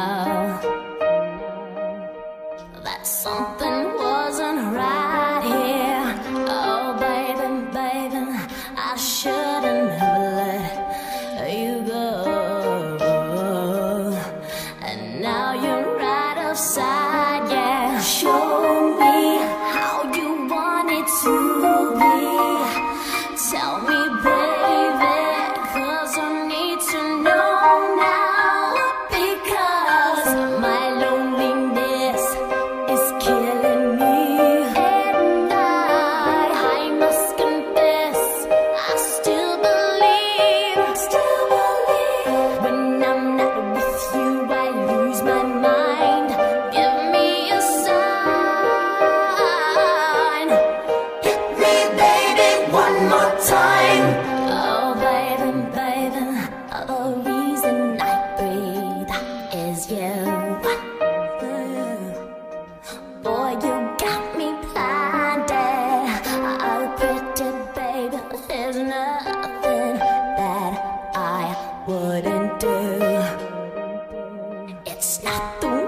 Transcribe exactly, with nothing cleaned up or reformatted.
know that something wasn't right here. Oh baby, baby, I shouldn't have let you go. And now you're right outside, yeah. Show me how you want it to be. Tell me, baby, 'cause I need to know now. Because my loneliness is killing me. And I, I must confess, I still believe, still believe. When I'm not with you, I lose my mind. Give me a sign. Hit me, baby, one more time. Oh, baby, baby, the reason I breathe is you. Boy, you got me blinded. Oh, pretty baby, there's nothing that I wouldn't do. It's not the